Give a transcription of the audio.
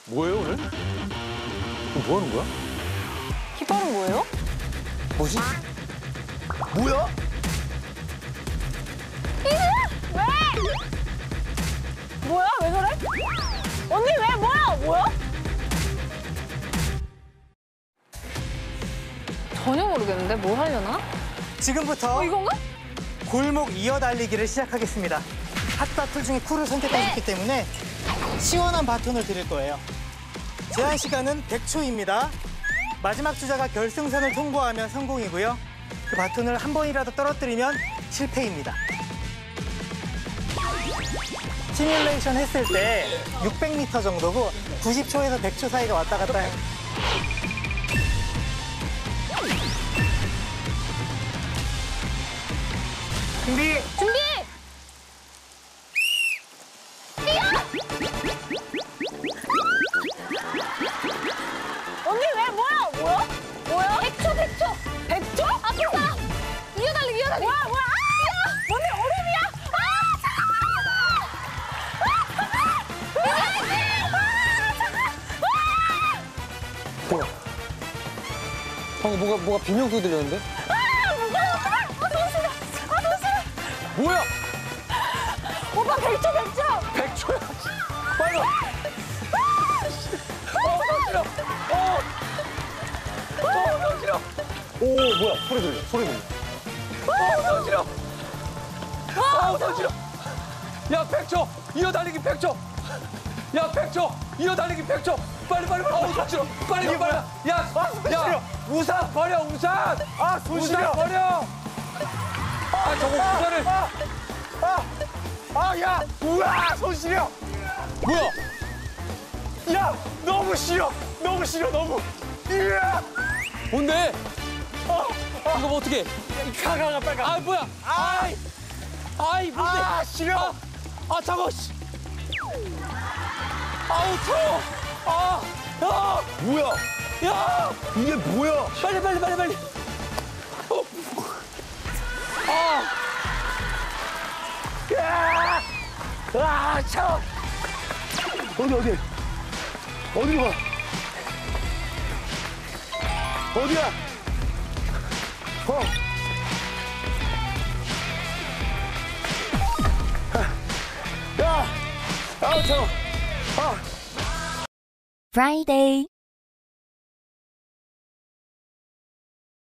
뭐예요, 오늘? 뭐 하는 거야? 깃발은 뭐예요? 뭐지? 뭐야? 왜? 뭐야? 왜 그래? 언니 왜? 뭐야? 뭐야? 전혀 모르겠는데 뭐 하려나? 지금부터 이건가? 골목 이어달리기를 시작하겠습니다. 핫바풀 중에 쿨을 선택하셨기 때문에 시원한 바톤을 드릴 거예요. 제한 시간은 100초입니다. 마지막 주자가 결승선을 통과하면 성공이고요. 그 바톤을 한 번이라도 떨어뜨리면 실패입니다. 시뮬레이션 했을 때 600m 정도고 90초에서 100초 사이가 왔다 갔다 해요. 준비! 준비! 언니 왜? 뭐야? 뭐야? 뭐야? 100초, 100초! 100초? 앞으로 가! 이어달리기, 이어달리기! 뭐야, 뭐야? 아! 언니 얼음이야? 뭐야? 방금 뭐가 비명소리 들렸는데? 뭐야? 오빠 100초, 100초! 100초야. 빨리 와. 너무 싫어. 오, 뭐야? 소리 들려. 너무 싫어. 너무 싫어. 야, 100초. 이어달리기 100초. 야, 100초. 이어달리기 100초. 빨리. 너무 싫어. 빨리. 야, 우산 버려, 우산. 손 우산 시려. 버려. 저거 우산을. 야! 우와! 손 시려! 뭐야? 야! 너무 싫어! 너무. 이야! 뭔데? 이거 뭐 어떻게? 가, 빨리 가. 뭐야? 뭔데? 싫어! 차가워, 씨. 차가워. 뭐야? 야! 이게 뭐야? 빨리. 차워! 어디로 가? 어디야? Friday.